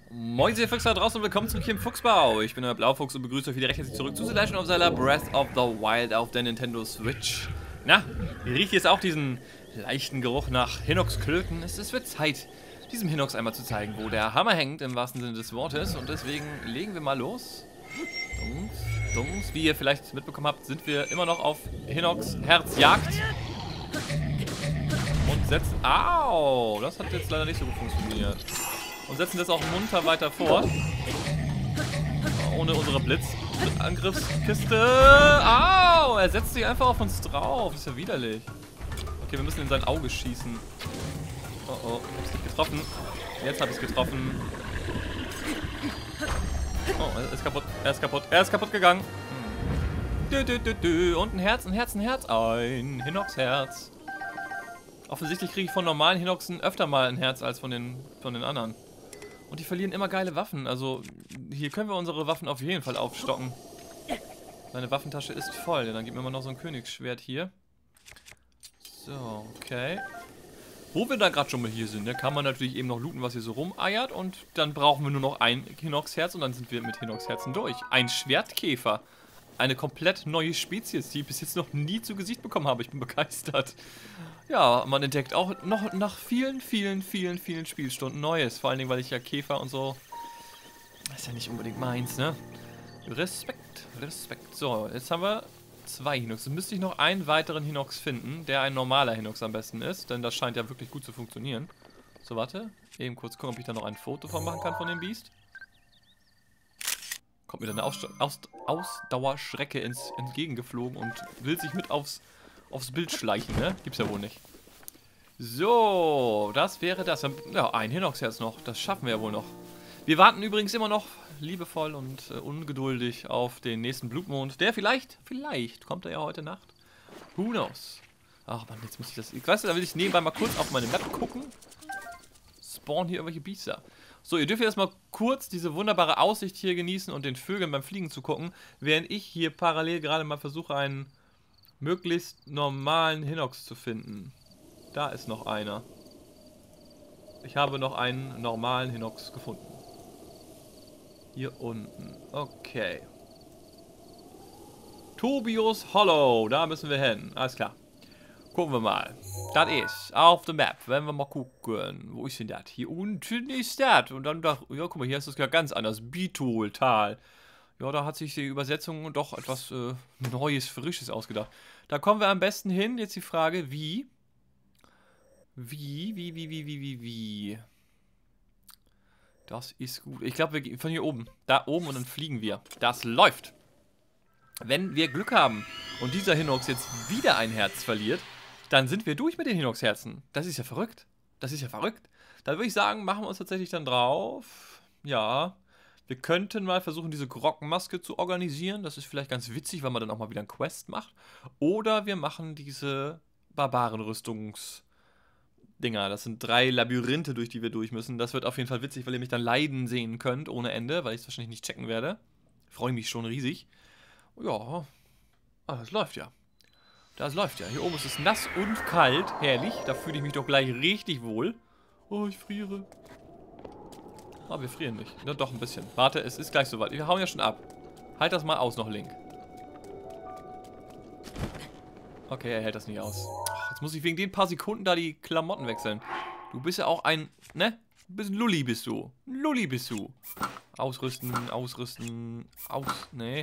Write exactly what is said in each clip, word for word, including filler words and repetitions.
Moin, ihr Füchse da draußen und willkommen zurück hier im Fuchsbau. Ich bin der Blaufuchs und begrüße euch wieder recht herzlich zurück zu The Legend of Zelda Breath of the Wild auf der Nintendo Switch. Na, ihr riecht jetzt auch diesen leichten Geruch nach Hinox-Klöten. Es, es wird Zeit, diesem Hinox einmal zu zeigen, wo der Hammer hängt, im wahrsten Sinne des Wortes. Und deswegen legen wir mal los. Dums, dums. Wie ihr vielleicht mitbekommen habt, sind wir immer noch auf Hinox Herzjagd. Und setzen... Au! Das hat jetzt leider nicht so gut funktioniert. Und setzen das auch munter weiter fort. Ohne unsere Blitzangriffskiste. Au! Er setzt sich einfach auf uns drauf. Das ist ja widerlich. Okay, wir müssen in sein Auge schießen. Oh oh, ich hab's nicht getroffen. Jetzt hab ich's getroffen. Oh, er ist kaputt. Er ist kaputt. Er ist kaputt gegangen. Dö, dö, dö, dö. Und ein Herz, ein Herz, ein Herz. Ein Hinox-Herz. Offensichtlich kriege ich von normalen Hinoxen öfter mal ein Herz als von den, von den anderen. Und die verlieren immer geile Waffen. Also, hier können wir unsere Waffen auf jeden Fall aufstocken. Meine Waffentasche ist voll. Dann gibt mir mal noch so ein Königsschwert hier. So, okay. Wo wir da gerade schon mal hier sind, ne, kann man natürlich eben noch looten, was hier so rumeiert. Und dann brauchen wir nur noch ein Hinox-Herz und dann sind wir mit Hinox-Herzen durch. Ein Schwertkäfer. Eine komplett neue Spezies, die ich bis jetzt noch nie zu Gesicht bekommen habe. Ich bin begeistert. Ja, man entdeckt auch noch nach vielen, vielen, vielen, vielen Spielstunden Neues. Vor allen Dingen, weil ich ja Käfer und so... Das ist ja nicht unbedingt meins, ne? Respekt, Respekt. So, jetzt haben wir zwei Hinox. Jetzt müsste ich noch einen weiteren Hinox finden, der ein normaler Hinox am besten ist. Denn das scheint ja wirklich gut zu funktionieren. So, warte. Eben kurz gucken, ob ich da noch ein Foto von machen kann von dem Biest. Kommt mir dann eine Aus Aus Ausdauerschrecke ins entgegengeflogen und will sich mit aufs... aufs Bild schleichen, ne? Gibt's ja wohl nicht. So, das wäre das. Ja, ein Hinox-Herz noch. Das schaffen wir ja wohl noch. Wir warten übrigens immer noch liebevoll und äh, ungeduldig auf den nächsten Blutmond. Der vielleicht, vielleicht kommt er ja heute Nacht. Who knows? Ach man, jetzt muss ich das... Ich weiß, da will ich nebenbei mal kurz auf meine Map gucken. Spawnen hier irgendwelche Biester. So, ihr dürft jetzt mal kurz diese wunderbare Aussicht hier genießen und den Vögeln beim Fliegen zu gucken, während ich hier parallel gerade mal versuche, einen möglichst normalen Hinox zu finden. Da ist noch einer. Ich habe noch einen normalen Hinox gefunden. Hier unten. Okay. Tobius Hollow. Da müssen wir hin. Alles klar. Gucken wir mal. Das ist auf der Map. Wenn wir mal gucken. Wo ist denn das? Hier unten ist das. Und dann, da, ja, guck mal, hier ist das ja ganz anders. Bitol-Tal. Ja, da hat sich die Übersetzung doch etwas äh, Neues, Frisches ausgedacht. Da kommen wir am besten hin. Jetzt die Frage, wie? Wie, wie, wie, wie, wie, wie, wie? Das ist gut. Ich glaube, wir gehen von hier oben. Da oben und dann fliegen wir. Das läuft. Wenn wir Glück haben und dieser Hinox jetzt wieder ein Herz verliert, dann sind wir durch mit den Hinox-Herzen. Das ist ja verrückt. Das ist ja verrückt. Da würde ich sagen, machen wir uns tatsächlich dann drauf. Ja. Wir könnten mal versuchen, diese Groggenmaske zu organisieren. Das ist vielleicht ganz witzig, weil man dann auch mal wieder ein Quest macht. Oder wir machen diese Barbarenrüstungs- Dinger. Das sind drei Labyrinthe, durch die wir durch müssen. Das wird auf jeden Fall witzig, weil ihr mich dann leiden sehen könnt, ohne Ende, weil ich es wahrscheinlich nicht checken werde. Ich freue mich schon riesig. Ja. Ah, das läuft ja. Das läuft ja. Hier oben ist es nass und kalt. Herrlich. Da fühle ich mich doch gleich richtig wohl. Oh, ich friere. Ah, wir frieren nicht. Ja, doch ein bisschen. Warte, es ist gleich soweit. Wir hauen ja schon ab. Halt das mal aus noch, Link. Okay, er hält das nicht aus. Jetzt muss ich wegen den paar Sekunden da die Klamotten wechseln. Du bist ja auch ein, ne? Du bist ein Lulli, bist du. Ein Lulli bist du. Ausrüsten, ausrüsten, aus, ne.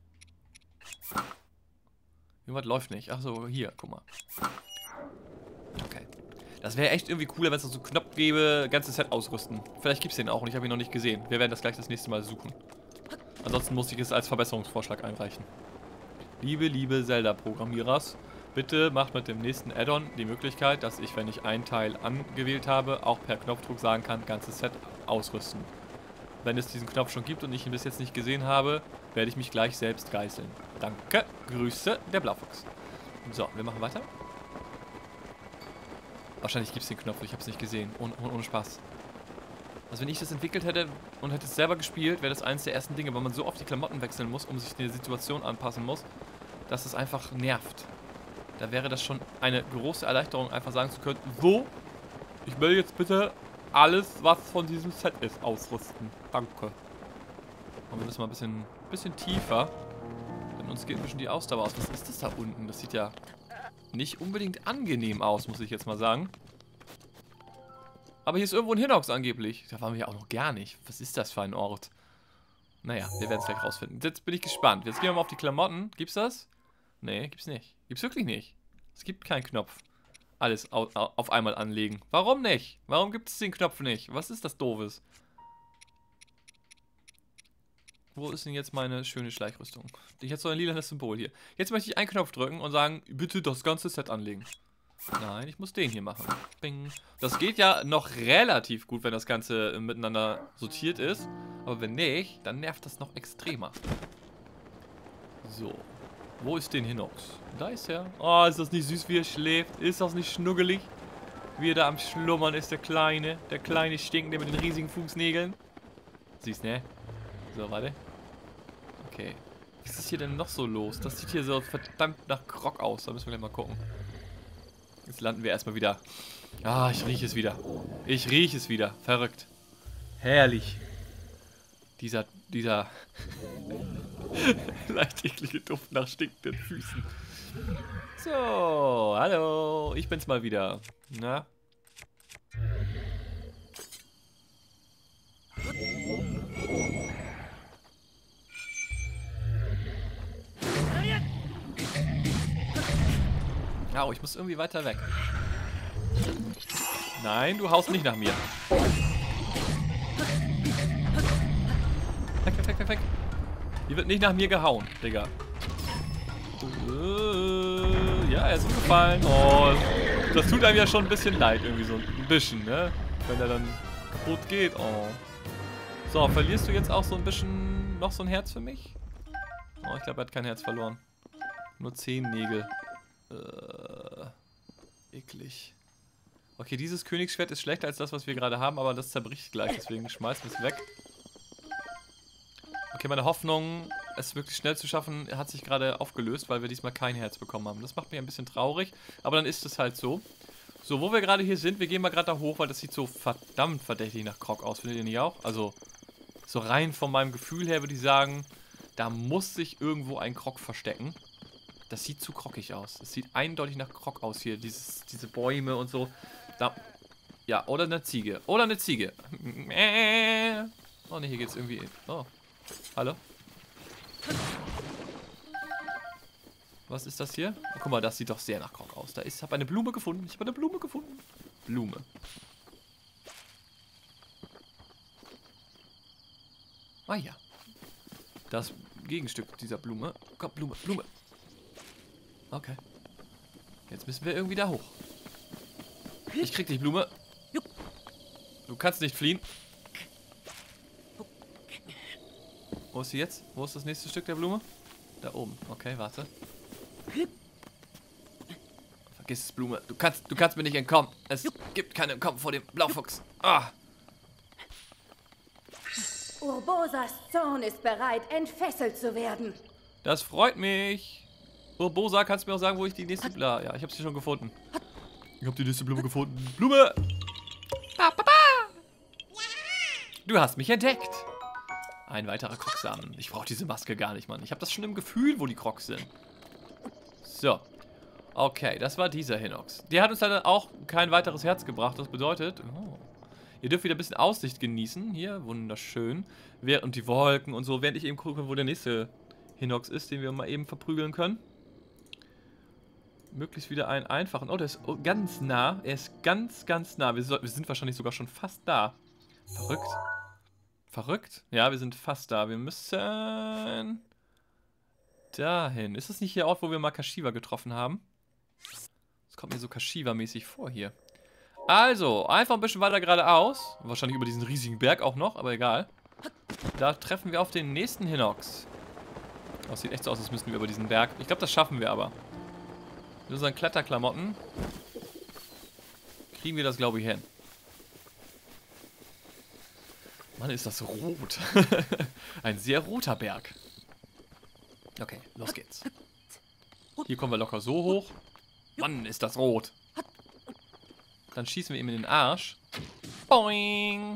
Irgendwas läuft nicht. Achso, hier, guck mal. Okay. Das wäre echt irgendwie cooler, wenn es so einen Knopf gäbe, ganzes Set ausrüsten. Vielleicht gibt es den auch und ich habe ihn noch nicht gesehen. Wir werden das gleich das nächste Mal suchen. Ansonsten muss ich es als Verbesserungsvorschlag einreichen. Liebe, liebe Zelda-Programmierers, bitte macht mit dem nächsten Add-on die Möglichkeit, dass ich, wenn ich einen Teil angewählt habe, auch per Knopfdruck sagen kann, ganzes Set ausrüsten. Wenn es diesen Knopf schon gibt und ich ihn bis jetzt nicht gesehen habe, werde ich mich gleich selbst geißeln. Danke, Grüße, der Blaufuchs. So, wir machen weiter. Wahrscheinlich gibt es den Knopf, ich habe es nicht gesehen. Ohne, ohne Spaß. Also wenn ich das entwickelt hätte und hätte es selber gespielt, wäre das eines der ersten Dinge, weil man so oft die Klamotten wechseln muss, um sich der Situation anpassen muss, dass es einfach nervt. Da wäre das schon eine große Erleichterung, einfach sagen zu können, so, ich will jetzt bitte alles, was von diesem Set ist, ausrüsten. Danke. Und wir müssen mal ein bisschen, bisschen tiefer. Denn uns geht ein bisschen die Ausdauer aus. Was ist das da unten? Das sieht ja nicht unbedingt angenehm aus, muss ich jetzt mal sagen. Aber hier ist irgendwo ein Hinox angeblich. Da waren wir ja auch noch gar nicht. Was ist das für ein Ort? Naja, wir werden es gleich rausfinden. Jetzt bin ich gespannt. Jetzt gehen wir mal auf die Klamotten. Gibt's das? Nee, gibt's nicht. Gibt's wirklich nicht. Es gibt keinen Knopf. Alles au au auf einmal anlegen. Warum nicht? Warum gibt es den Knopf nicht? Was ist das Doofes? Wo ist denn jetzt meine schöne Schleichrüstung? Ich hätte so ein lilanes Symbol hier. Jetzt möchte ich einen Knopf drücken und sagen, bitte das ganze Set anlegen. Nein, ich muss den hier machen. Bing. Das geht ja noch relativ gut, wenn das Ganze miteinander sortiert ist. Aber wenn nicht, dann nervt das noch extremer. So. Wo ist den Hinox? Da ist er. Oh, ist das nicht süß, wie er schläft? Ist das nicht schnuggelig? Wie er da am Schlummern ist, der Kleine. Der kleine Stinkende mit den riesigen Fußnägeln. Süß, ne? So, warte. Okay. Was ist hier denn noch so los? Das sieht hier so verdammt nach Krog aus. Da müssen wir gleich mal gucken. Jetzt landen wir erstmal wieder. Ah, ich rieche es wieder. Ich rieche es wieder. Verrückt. Herrlich. Dieser, dieser leicht eklige Duft nach stinkenden Füßen. So, hallo. Ich bin's mal wieder. Na? Oh, ich muss irgendwie weiter weg. Nein, du haust nicht nach mir. Weg, weg, weg, weg, weg. Hier wird nicht nach mir gehauen, Digga. Äh, ja, er ist umgefallen. Oh, das tut einem ja schon ein bisschen leid, irgendwie so ein bisschen, ne? Wenn er dann kaputt geht. Oh. So, verlierst du jetzt auch so ein bisschen noch so ein Herz für mich? Oh, ich glaube, er hat kein Herz verloren. Nur zehn Nägel. Äh, eklig. Okay, dieses Königsschwert ist schlechter als das, was wir gerade haben, aber das zerbricht gleich, deswegen schmeißen wir es weg. Okay, meine Hoffnung, es wirklich schnell zu schaffen, hat sich gerade aufgelöst, weil wir diesmal kein Herz bekommen haben. Das macht mich ein bisschen traurig, aber dann ist es halt so. So, wo wir gerade hier sind, wir gehen mal gerade da hoch, weil das sieht so verdammt verdächtig nach Krog aus, findet ihr nicht auch? Also, so rein von meinem Gefühl her würde ich sagen, da muss sich irgendwo ein Krog verstecken. Das sieht zu krockig aus. Das sieht eindeutig nach Krog aus hier. Dieses, diese Bäume und so. Da. Ja, oder eine Ziege. Oder eine Ziege. Oh ne, hier geht's irgendwie. Oh. Hallo? Was ist das hier? Oh, guck mal, das sieht doch sehr nach Krog aus. Da ist, ich habe eine Blume gefunden. Ich habe eine Blume gefunden. Blume. Ah ja. Das Gegenstück dieser Blume. Komm, Blume, Blume. Okay. Jetzt müssen wir irgendwie da hoch. Ich krieg dich, Blume. Du kannst nicht fliehen. Wo ist sie jetzt? Wo ist das nächste Stück der Blume? Da oben. Okay, warte. Vergiss es, Blume. Du kannst, du kannst mir nicht entkommen. Es gibt kein Entkommen vor dem Blaufuchs. Ah. Urbosas Zorn ist bereit, entfesselt zu werden. Das freut mich. Urbosa, kannst du mir auch sagen, wo ich die nächste Blume... Ja, ich habe sie schon gefunden. Ich habe die nächste Blume gefunden. Blume! Du hast mich entdeckt. Ein weiterer Krogsamen. Ich brauche diese Maske gar nicht, Mann. Ich habe das schon im Gefühl, wo die Krogs sind. So. Okay, das war dieser Hinox. Der hat uns leider auch kein weiteres Herz gebracht. Das bedeutet... Oh, ihr dürft wieder ein bisschen Aussicht genießen. Hier, wunderschön. Und die Wolken und so. Während ich eben gucke, wo der nächste Hinox ist, den wir mal eben verprügeln können. Möglichst wieder einen einfachen. Oh, der ist ganz nah. Er ist ganz, ganz nah. Wir, so, wir sind wahrscheinlich sogar schon fast da. Verrückt. Verrückt? Ja, wir sind fast da. Wir müssen dahin. Ist das nicht der Ort, wo wir mal Kashiwa getroffen haben? Das kommt mir so Kashiwa-mäßig vor hier. Also, einfach ein bisschen weiter geradeaus. Wahrscheinlich über diesen riesigen Berg auch noch, aber egal. Da treffen wir auf den nächsten Hinox. Das sieht echt so aus, als müssten wir über diesen Berg. Ich glaube, das schaffen wir aber. Mit unseren Kletterklamotten kriegen wir das, glaube ich, hin. Mann, ist das rot. Ein sehr roter Berg. Okay, los geht's. Hier kommen wir locker so hoch. Mann, ist das rot. Dann schießen wir ihm in den Arsch. Boing.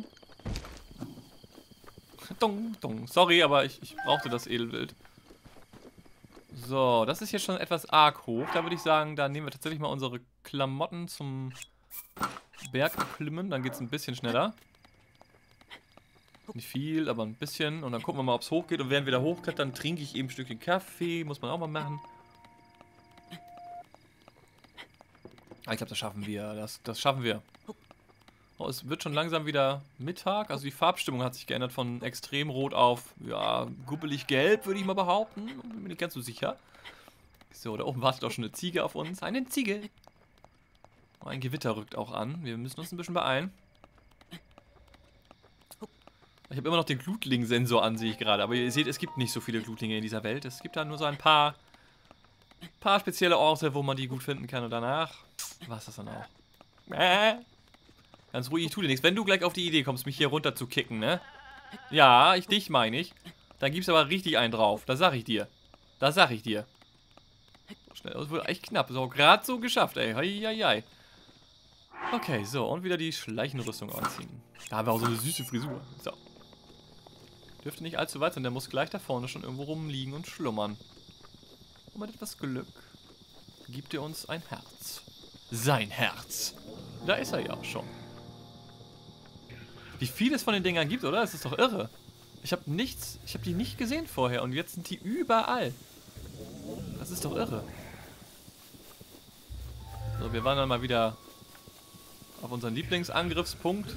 Dung, dung. Sorry, aber ich, ich brauchte das Edelwild. So, das ist jetzt schon etwas arg hoch. Da würde ich sagen, da nehmen wir tatsächlich mal unsere Klamotten zum Berg erklimmen. Dann geht es ein bisschen schneller. Nicht viel, aber ein bisschen. Und dann gucken wir mal, ob es hochgeht. Und während wir da hochklettern, trinke ich eben ein Stückchen Kaffee. Muss man auch mal machen. Ah, ich glaube, das schaffen wir. Das, das schaffen wir. Oh, es wird schon langsam wieder Mittag. Also die Farbstimmung hat sich geändert von extrem rot auf, ja, guppelig gelb, würde ich mal behaupten. Bin mir nicht ganz so sicher. So, da oben wartet auch schon eine Ziege auf uns. Eine Ziege. Oh, ein Gewitter rückt auch an. Wir müssen uns ein bisschen beeilen. Ich habe immer noch den Glutling-Sensor an, sehe ich gerade. Aber ihr seht, es gibt nicht so viele Glutlinge in dieser Welt. Es gibt da nur so ein paar, paar spezielle Orte, wo man die gut finden kann. Und danach war es das dann auch. Äh. Ganz ruhig, ich tue dir nichts. Wenn du gleich auf die Idee kommst, mich hier runter zu kicken, ne? Ja, ich dich meine ich. Dann gibt's aber richtig einen drauf. Das sag ich dir. Das sag ich dir. Schnell, das wurde echt knapp. So, gerade so geschafft, ey. Hei, hei, hei. Okay, so. Und wieder die Schleichenrüstung anziehen. Da haben wir auch so eine süße Frisur. So. Dürfte nicht allzu weit sein. Der muss gleich da vorne schon irgendwo rumliegen und schlummern. Und mit etwas Glück gibt er uns ein Herz. Sein Herz. Da ist er ja auch schon. Wie viel es von den Dingern gibt, oder? Das ist doch irre. Ich habe nichts, ich habe die nicht gesehen vorher und jetzt sind die überall. Das ist doch irre. So, wir waren dann mal wieder auf unseren Lieblingsangriffspunkt.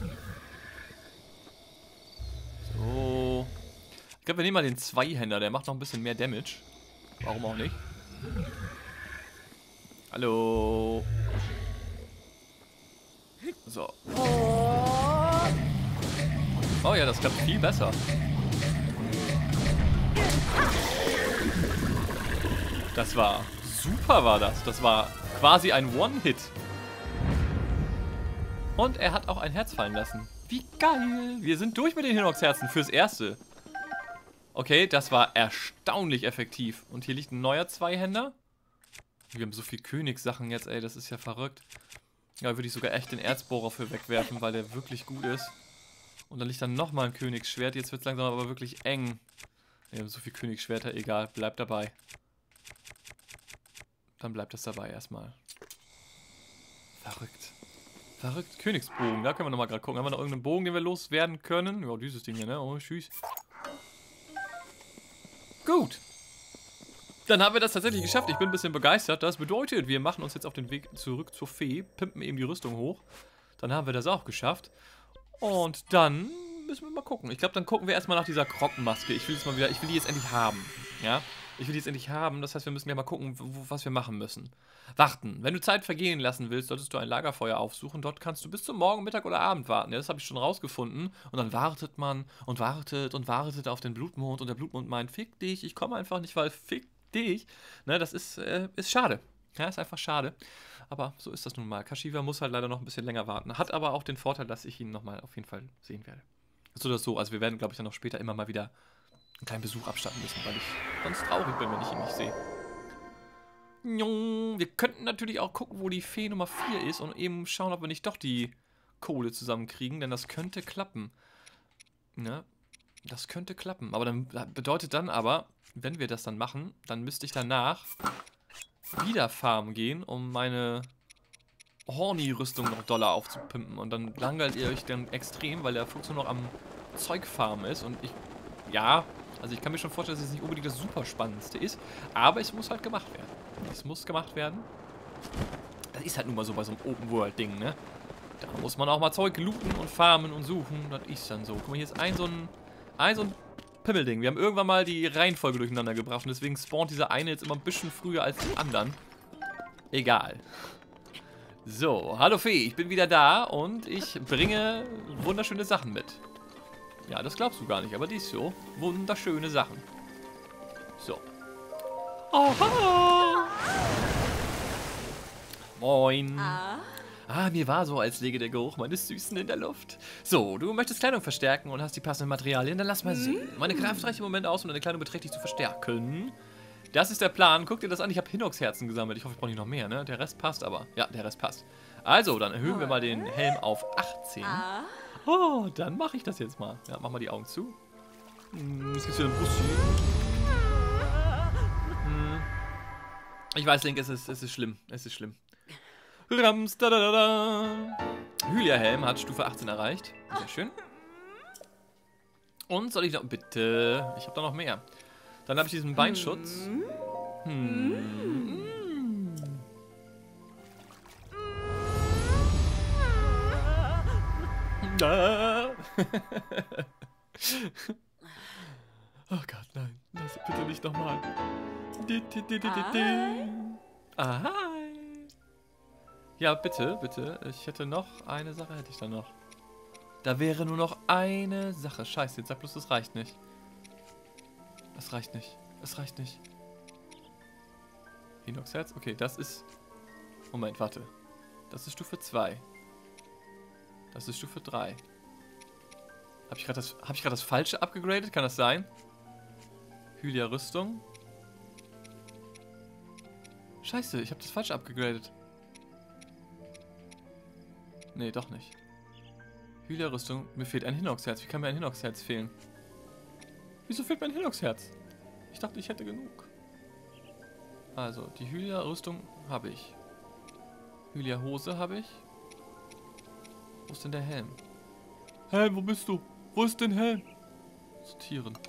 So. Ich glaube, wir nehmen mal den Zweihänder, der macht noch ein bisschen mehr Damage. Warum auch nicht? Hallo. So. Oh ja, das klappt viel besser. Das war super, war das. Das war quasi ein One-Hit. Und er hat auch ein Herz fallen lassen. Wie geil. Wir sind durch mit den Hinox-Herzen fürs Erste. Okay, das war erstaunlich effektiv. Und hier liegt ein neuer Zweihänder. Wir haben so viel Königssachen jetzt, ey. Das ist ja verrückt. Ja, würde ich sogar echt den Erzbohrer für wegwerfen, weil der wirklich gut ist. Und dann liegt dann nochmal ein Königsschwert. Jetzt wird es langsam aber wirklich eng. Wir haben so viel Königsschwerter, egal. Bleibt dabei. Dann bleibt das dabei erstmal. Verrückt. Verrückt. Königsbogen. Da können wir nochmal gerade gucken. Haben wir noch irgendeinen Bogen, den wir loswerden können? Ja, dieses Ding hier, ne? Oh, tschüss. Gut. Dann haben wir das tatsächlich geschafft. Ich bin ein bisschen begeistert. Das bedeutet, wir machen uns jetzt auf den Weg zurück zur Fee, pimpen eben die Rüstung hoch. Dann haben wir das auch geschafft. Und dann müssen wir mal gucken. Ich glaube, dann gucken wir erstmal nach dieser Krockenmaske. Ich will jetzt mal wieder, ich will die jetzt endlich haben. Ja? Ich will die jetzt endlich haben. Das heißt, wir müssen ja mal gucken, wo, was wir machen müssen. Warten. Wenn du Zeit vergehen lassen willst, solltest du ein Lagerfeuer aufsuchen. Dort kannst du bis zum Morgen, Mittag oder Abend warten. Ja, das habe ich schon rausgefunden. Und dann wartet man und wartet und wartet auf den Blutmond. Und der Blutmond meint, fick dich, ich komme einfach nicht, weil fick dich. Ne, das ist, äh, ist schade. Ja, ist einfach schade. Aber so ist das nun mal. Kashiwa muss halt leider noch ein bisschen länger warten. Hat aber auch den Vorteil, dass ich ihn nochmal auf jeden Fall sehen werde. So oder so. Also wir werden, glaube ich, dann noch später immer mal wieder einen kleinen Besuch abstatten müssen, weil ich sonst traurig bin, wenn ich ihn nicht sehe. Wir könnten natürlich auch gucken, wo die Fee Nummer vier ist und eben schauen, ob wir nicht doch die Kohle zusammenkriegen, denn das könnte klappen. Ne? Das könnte klappen. Aber dann bedeutet dann aber, wenn wir das dann machen, dann müsste ich danach wieder farmen gehen, um meine Horny-Rüstung noch doller aufzupimpen. Und dann langweilt ihr euch dann extrem, weil der Fuchs nur noch am Zeugfarmen ist. Und ich, ja, also ich kann mir schon vorstellen, dass es nicht unbedingt das super Spannendste ist. Aber es muss halt gemacht werden. Es muss gemacht werden. Das ist halt nun mal so bei so einem Open-World-Ding, ne? Da muss man auch mal Zeug looten und farmen und suchen. Das ist dann so. Guck mal, hier ist ein so ein, ein so ein Pimmelding. Wir haben irgendwann mal die Reihenfolge durcheinander gebracht und deswegen spawnt dieser eine jetzt immer ein bisschen früher als die anderen. Egal. So, hallo Fee, ich bin wieder da und ich bringe wunderschöne Sachen mit. Ja, das glaubst du gar nicht, aber die ist so. Wunderschöne Sachen. So. Aha! Moin. Ah. Ah, mir war so, als läge der Geruch meines Süßen in der Luft. So, du möchtest Kleidung verstärken und hast die passenden Materialien, dann lass mal sehen. Meine Kraft reicht im Moment aus, um deine Kleidung beträchtlich zu verstärken. Das ist der Plan. Guck dir das an, ich habe Hinox-Herzen gesammelt. Ich hoffe, ich brauche nicht noch mehr, ne? Der Rest passt aber. Ja, der Rest passt. Also, dann erhöhen wir mal den Helm auf achtzehn. Oh, dann mache ich das jetzt mal. Ja, mach mal die Augen zu. Hm, jetzt gibt's wieder einen Bussi. Hm. Ich weiß, Link, es ist, es ist schlimm. Es ist schlimm. Rams, da, da, da, da. Hylia-Helm hat Stufe achtzehn erreicht. Sehr schön. Und soll ich noch... Bitte. Ich habe da noch mehr. Dann habe ich diesen Beinschutz. Hm. Ah. Oh Gott, nein. Das bitte nicht nochmal. Aha. Ja, bitte, bitte. Ich hätte noch eine Sache, hätte ich da noch. Da wäre nur noch eine Sache. Scheiße, jetzt sag bloß, das reicht nicht. Es reicht nicht. Es reicht nicht. Hinox-Herz? Okay, das ist... Moment, warte. Das ist Stufe zwei. Das ist Stufe drei. Habe ich gerade das, hab ich gerade das Falsche abgegradet? Kann das sein? Hylia-Rüstung. Scheiße, ich habe das Falsche abgegradet. Nee, doch nicht. Hylia-Rüstung. Mir fehlt ein Hinox-Herz. Wie kann mir ein Hinox-Herz fehlen? Wieso fehlt mir ein Hinox-Herz? Ich dachte, ich hätte genug. Also, die Hylia-Rüstung habe ich. Hylia-Hose habe ich. Wo ist denn der Helm? Helm, wo bist du? Wo ist denn Helm? Sortieren.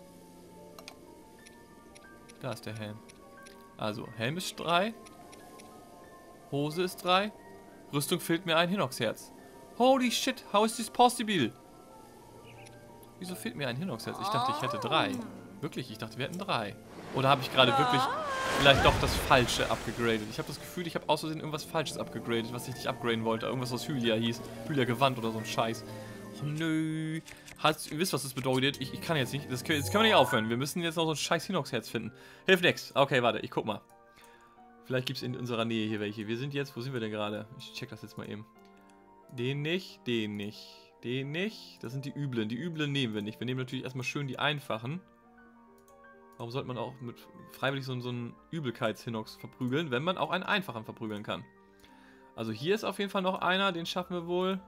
Da ist der Helm. Also, Helm ist drei. Hose ist drei. Rüstung fehlt mir ein Hinox-Herz. Holy shit, how is this possible? Wieso fehlt mir ein Hinox-Herz? Ich dachte, ich hätte drei. Wirklich, ich dachte, wir hätten drei. Oder habe ich gerade wirklich vielleicht doch das Falsche abgegradet? Ich habe das Gefühl, ich habe aus Versehen irgendwas Falsches abgegradet, was ich nicht upgraden wollte. Irgendwas, was Hylia hieß. Hylia-Gewand oder so ein Scheiß. Oh nö. Hast, ihr wisst, was das bedeutet. Ich, ich kann jetzt nicht. Das können, jetzt können wir nicht aufhören. Wir müssen jetzt noch so ein scheiß Hinox-Herz finden. Hilft nix. Okay, warte, ich guck mal. Vielleicht gibt es in unserer Nähe hier welche. Wir sind jetzt, wo sind wir denn gerade? Ich check das jetzt mal eben. Den nicht, den nicht, den nicht. Das sind die üblen. Die üblen nehmen wir nicht. Wir nehmen natürlich erstmal schön die einfachen. Warum sollte man auch mit freiwillig so, so einen Übelkeits-Hinox verprügeln, wenn man auch einen einfachen verprügeln kann? Also hier ist auf jeden Fall noch einer. Den schaffen wir wohl.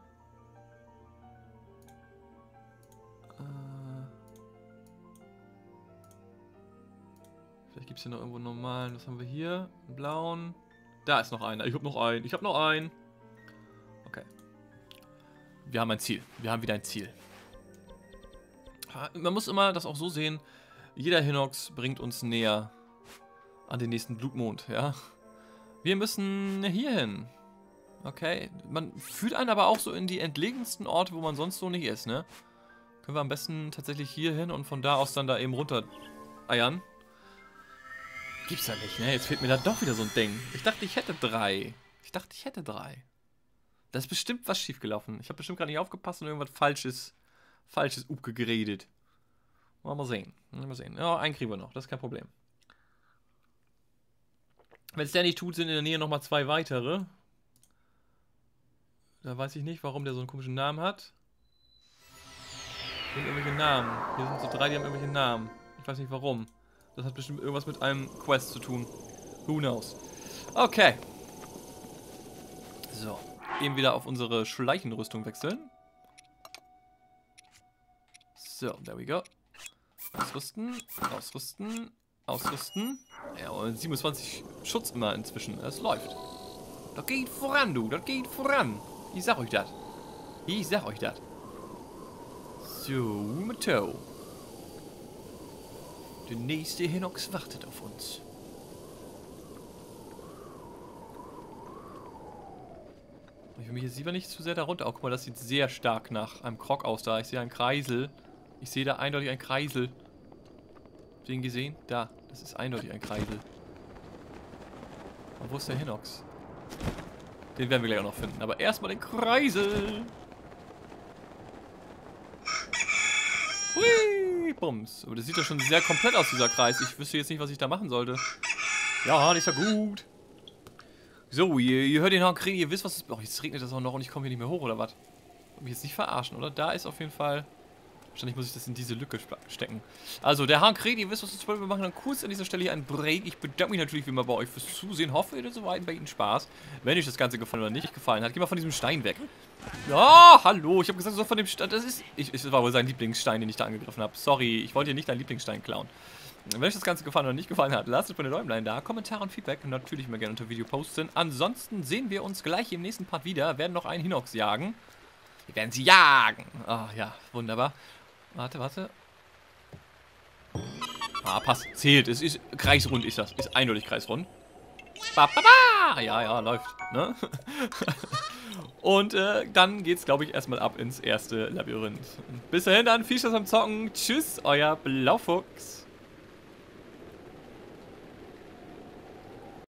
Äh Vielleicht gibt es hier noch irgendwo einen normalen. Was haben wir hier? Einen blauen. Da ist noch einer. Ich habe noch einen. Ich habe noch einen. Okay. Wir haben ein Ziel. Wir haben wieder ein Ziel. Man muss immer das auch so sehen. Jeder Hinox bringt uns näher an den nächsten Blutmond, ja. Wir müssen hier hin. Okay. Man führt einen aber auch so in die entlegensten Orte, wo man sonst so nicht ist, ne? Können wir am besten tatsächlich hier hin und von da aus dann da eben runter eiern. Gibt's ja nicht, ne? Jetzt fehlt mir da doch wieder so ein Ding. Ich dachte, ich hätte drei. Ich dachte, ich hätte drei. Da ist bestimmt was schiefgelaufen. Ich habe bestimmt gerade nicht aufgepasst und irgendwas Falsches, Falsches upgegradet. Mal sehen. Mal sehen. Ja, einen kriegen wir noch. Das ist kein Problem. Wenn es der nicht tut, sind in der Nähe nochmal zwei weitere. Da weiß ich nicht, warum der so einen komischen Namen hat. Die haben irgendwelche Namen. Hier sind so drei, die haben irgendwelche Namen. Ich weiß nicht warum. Das hat bestimmt irgendwas mit einem Quest zu tun. Who knows? Okay. So. Eben wieder auf unsere Schleichenrüstung wechseln. So, there we go. Ausrüsten, ausrüsten, ausrüsten. Ja, und siebenundzwanzig Schutz immer inzwischen. Es läuft. Das geht voran, du. Das geht voran. Ich sag euch das. Ich sag euch das. So, Mateo. Der nächste Hinox wartet auf uns. Ich will mich jetzt lieber nicht zu sehr darunter. Oh, guck mal, das sieht sehr stark nach einem Krog aus da. Ich sehe einen Kreisel. Ich sehe da eindeutig einen Kreisel. Habt ihr ihn gesehen? Da. Das ist eindeutig ein Kreisel. Aber wo ist der Hinox? Den werden wir gleich auch noch finden. Aber erstmal den Kreisel. Hui, bums. Aber das sieht ja schon sehr komplett aus, dieser Kreis. Ich wüsste jetzt nicht, was ich da machen sollte. Ja, nicht so gut. So, ihr, ihr hört den Herrn Krieg, ihr wisst, was es... Oh, jetzt regnet das auch noch und ich komme hier nicht mehr hoch, oder was? Mich jetzt nicht verarschen, oder? Da ist auf jeden Fall Wahrscheinlich muss ich das in diese Lücke stecken. Also, der Hankred, ihr wisst, was wir wollen. Wir machen dann kurz an dieser Stelle hier einen Break. Ich bedanke mich natürlich wie immer bei euch fürs Zusehen. Hoffe, ihr hattet soweit bei Ihnen Spaß. Wenn euch das Ganze gefallen oder nicht gefallen hat, geh mal von diesem Stein weg. Ja, hallo. Ich habe gesagt, so von dem Stein. Das ist. Ich, es war wohl sein Lieblingsstein, den ich da angegriffen habe. Sorry, ich wollte hier nicht deinen Lieblingsstein klauen. Wenn euch das Ganze gefallen oder nicht gefallen hat, lasst mir eine Däumlein da. Kommentare und Feedback natürlich immer gerne unter Video posten. Ansonsten sehen wir uns gleich im nächsten Part wieder. Werden noch einen Hinox jagen. Wir werden sie jagen. Ah, ja, wunderbar. Warte, warte. Ah, passt. Zählt. Es ist kreisrund, ist das. Ist eindeutig kreisrund. Ba, ba, ba. Ja, ja, läuft. Ne? Und äh, dann geht's, glaube ich, erstmal ab ins erste Labyrinth. Bis dahin dann, viel Spaß beim Zocken. Tschüss, euer Blaufuchs.